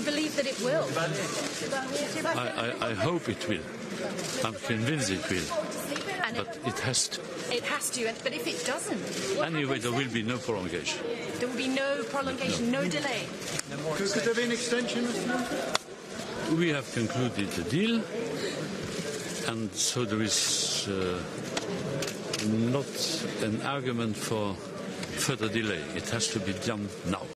you believe that it will? I hope it will. I'm convinced it will. But it has to. It has to, but if it doesn't? Anyway, there will be no prolongation. There will be no prolongation, no delay? Could there be an extension, Mr. Juncker? We have concluded the deal, and so there is not an argument for further delay. It has to be done now.